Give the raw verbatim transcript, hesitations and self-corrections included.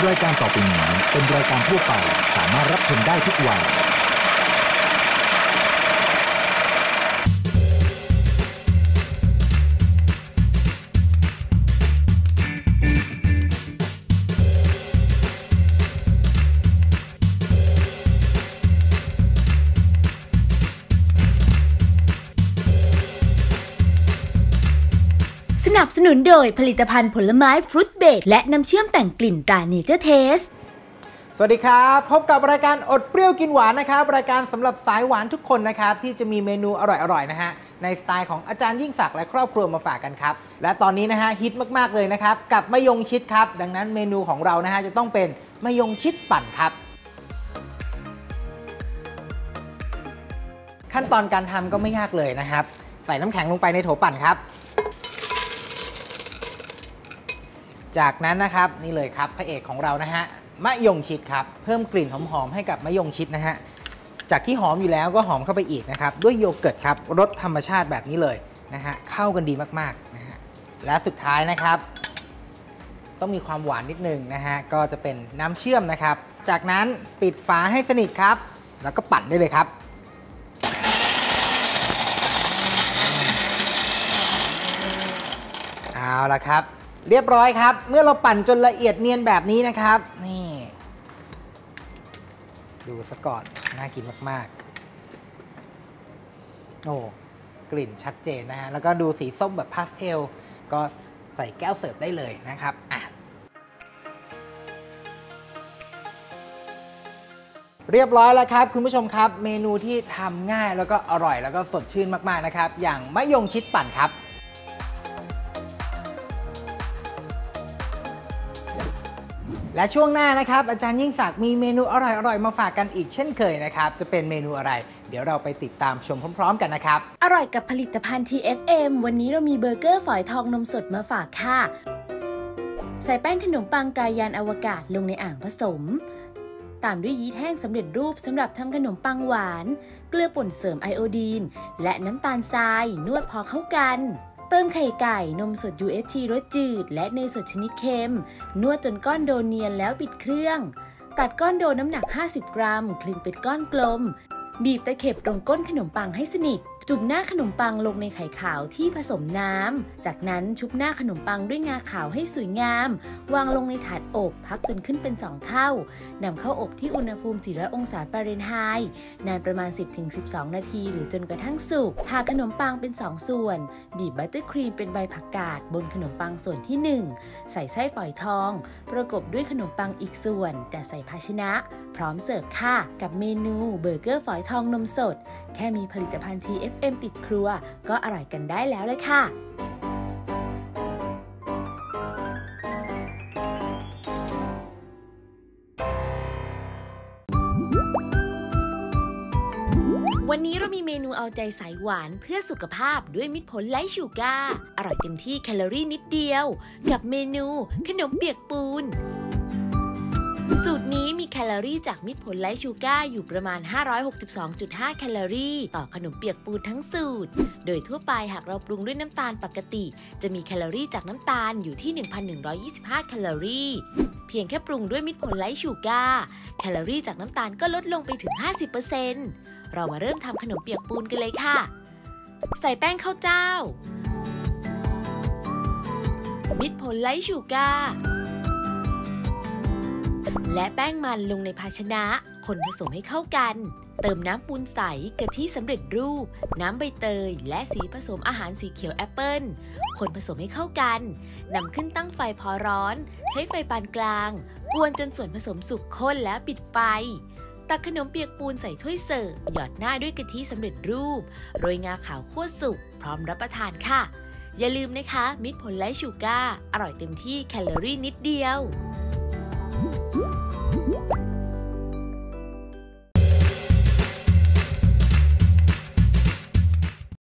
รายการต่อไปนี้เป็นรายการทั่วไปสามารถรับชมได้ทุกวัยสนับสนุนโดยผลิตภัณฑ์ผลไม้ฟรุตเบรดและน้ำเชื่อมแต่งกลิ่นตราเนเจอร์เทสสวัสดีครับพบกับรายการอดเปรี้ยวกินหวานนะครับรายการสำหรับสายหวานทุกคนนะครับที่จะมีเมนูอร่อยๆนะฮะในสไตล์ของอาจารย์ยิ่งศักดิ์และครอบครัวมาฝากกันครับและตอนนี้นะฮะฮิตมากๆเลยนะครับกับมะยงชิดครับดังนั้นเมนูของเรานะฮะจะต้องเป็นมะยงชิดปั่นครับขั้นตอนการทำก็ไม่ยากเลยนะครับใส่น้ำแข็งลงไปในโถปั่นครับจากนั้นนะครับนี่เลยครับพระเอกของเรานะฮะมะยงชิดครับเพิ่มกลิ่นหอมๆให้กับมะยงชิดนะฮะจากที่หอมอยู่แล้วก็หอมเข้าไปอีกนะครับด้วยโยเกิร์ตครับรสธรรมชาติแบบนี้เลยนะฮะเข้ากันดีมากๆนะฮะและสุดท้ายนะครับต้องมีความหวานนิดนึงนะฮะก็จะเป็นน้ำเชื่อมนะครับจากนั้นปิดฝาให้สนิทครับแล้วก็ปั่นได้เลยครับเอาละครับเรียบร้อยครับเมื่อเราปั่นจนละเอียดเนียนแบบนี้นะครับนี่ดูซะก่อนน่ากินมากๆโอ้กลิ่นชัดเจนนะฮะแล้วก็ดูสีส้มแบบพาสเทลก็ใส่แก้วเสิร์ฟได้เลยนะครับอ่ะเรียบร้อยแล้วครับคุณผู้ชมครับเมนูที่ทำง่ายแล้วก็อร่อยแล้วก็สดชื่นมากๆนะครับอย่างมะยงชิดปั่นครับและช่วงหน้านะครับอาจารย์ยิ่งศักดิ์มีเมนูอร่อยๆมาฝากกันอีกเช่นเคยนะครับจะเป็นเมนูอะไรเดี๋ยวเราไปติดตามชมพร้อมๆกันนะครับอร่อยกับผลิตภัณฑ์ ที เอฟ เอ็ม วันนี้เรามีเบอร์เกอร์ฝอยทองนมสดมาฝากค่ะใส่แป้งขนมปังตรายานอวกาศลงในอ่างผสมตามด้วยยีสต์แห้งสำเร็จรูปสำหรับทำขนมปังหวานเกลือป่นเสริมไอโอดีนและน้ำตาลทรายนวดพอเข้ากันเติมไข่ไก่นมสด ยู เอช ที รสจืดและเนยสดชนิดเค็มนวดจนก้อนโดเนียนแล้วปิดเครื่องตัดก้อนโดน้ำหนักห้าสิบกรัมคลึงเป็นก้อนกลมบีบตะเข็บตรงก้นขนมปังให้สนิทจุ่มหน้าขนมปังลงในไข่ขาวที่ผสมน้ำจากนั้นชุบหน้าขนมปังด้วยงาขาวให้สวยงามวางลงในถาดอบพักจนขึ้นเป็นสองเท่านำเข้าอบที่อุณหภูมิสี่ร้อยองศาฟาเรนไฮต์นานประมาณ สิบถึงสิบสอง นาทีหรือจนกระทั่งสุกผ่าขนมปังเป็นสองส่วนบีบบัตเตอร์ครีมเป็นใบผักกาดบนขนมปังส่วนที่หนึ่งใส่ไส้ฝอยทองประกบด้วยขนมปังอีกส่วนจัดใส่ภาชนะพร้อมเสิร์ฟค่ะกับเมนูเบอร์เกอร์ฝอยทองนมสดแค่มีผลิตภัณฑ์ ที เอฟ เอ็ม ติดครัวก็อร่อยกันได้แล้วเลยค่ะวันนี้เรามีเมนูเอาใจสายหวานเพื่อสุขภาพด้วยมิตรผลไร้ชูการ์อร่อยเต็มที่แคลอรี่นิดเดียวกับเมนูขนมเปียกปูนสูตรนี้มีแคลอรี่จากมิตรผลไร้ชูการ์อยู่ประมาณ ห้าร้อยหกสิบสองจุดห้า แคลอรี่ต่อขนมเปียกปูนทั้งสูตรโดยทั่วไปหากเราปรุงด้วยน้ำตาลปกติจะมีแคลอรี่จากน้ำตาลอยู่ที่ หนึ่งพันหนึ่งร้อยยี่สิบห้า แคลอรี่เพียงแค่ปรุงด้วยมิตรผลไร้ชูการ์แคลอรี่จากน้ำตาลก็ลดลงไปถึง ห้าสิบเปอร์เซ็นต์ เรามาเริ่มทำขนมเปียกปูนกันเลยค่ะใส่แป้งข้าวเจ้ามิตรผลไร้ชูการ์และแป้งมันลงในภาชนะคนผสมให้เข้ากันเติมน้ำปูนใสกะทิสำเร็จรูปน้ำใบเตยและสีผสมอาหารสีเขียวแอปเปิ้ลคนผสมให้เข้ากันนำขึ้นตั้งไฟพอร้อนใช้ไฟปานกลางกวนจนส่วนผสมสุกข้นแล้วปิดไฟตักขนมเปียกปูนใส่ถ้วยเสิร์ฟหยอดหน้าด้วยกะทิสำเร็จรูปโรยงาขาวคั่วสุกพร้อมรับประทานค่ะอย่าลืมนะคะมิตรผลไร้ชูการ์อร่อยเต็มที่แคลอรี่นิดเดียว